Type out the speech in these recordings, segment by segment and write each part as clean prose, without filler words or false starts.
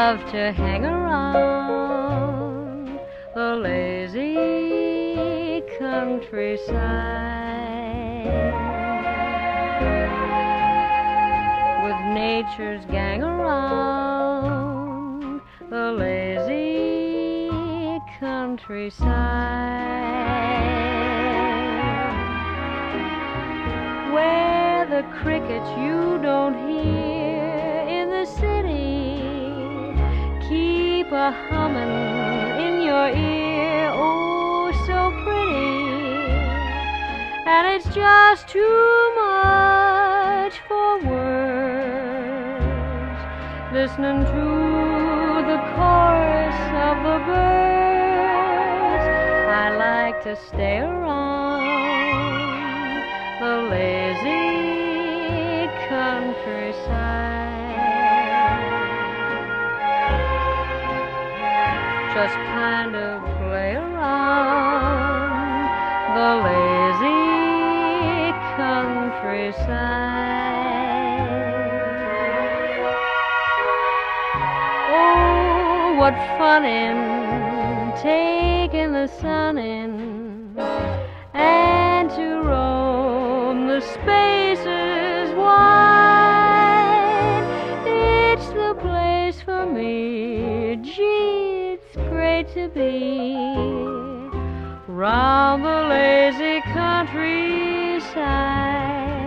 love to hang around the lazy countryside with nature's gang around the lazy countryside, where the crickets you don't hear in the city keep a humming in your ear, oh so pretty, and it's just too much for words, listening to the chorus of the birds. I like to stay around the lazy countryside, just kind of play around the lazy countryside. Oh, what fun in taking the sun in and to roam the spaces wide. It's the place for me, gee, it's great to be round the lazy countryside.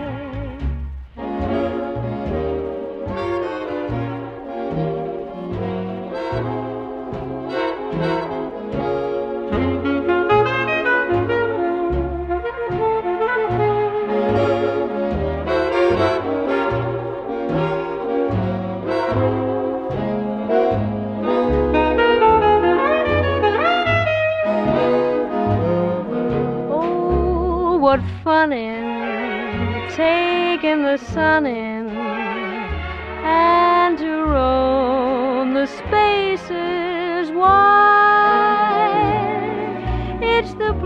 What fun in taking the sun in and to roam the spaces wide. It's the